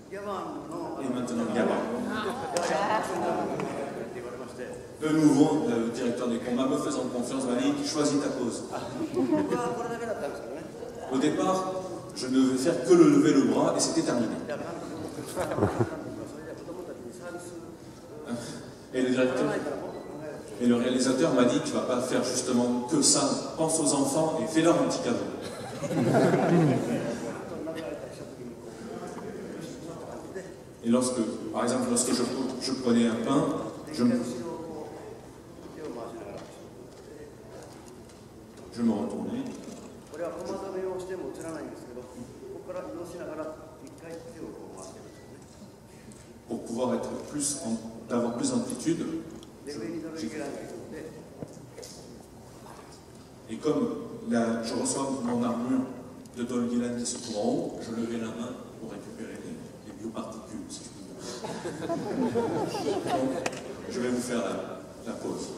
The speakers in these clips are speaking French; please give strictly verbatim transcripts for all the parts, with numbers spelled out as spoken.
Et maintenant, Gabon. De nouveau, le directeur des combats, me faisant confiance, m'a dit choisis ta cause. Au départ, je ne devais faire que le lever le bras et c'était terminé. Et le directeur et le réalisateur m'a dit tu vas pas faire justement que ça. Pense aux enfants et fais-leur un petit cadeau. Et lorsque, par exemple, lorsque je, je prenais un pain, je me, je me retournais. Pour pouvoir être plus, d'avoir plus d'amplitude, et comme la, je reçois mon armure de Don Gillan qui se trouve en haut, je levais la main pour récupérer les, les bioparticules, si je puis dire. Donc, je vais vous faire la, la pause.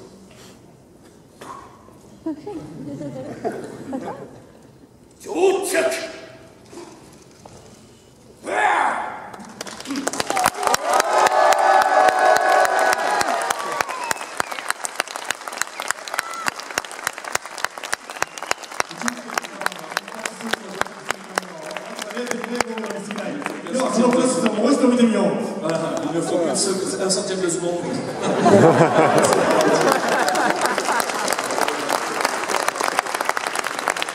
Voilà, il ne faut qu'un centième de seconde.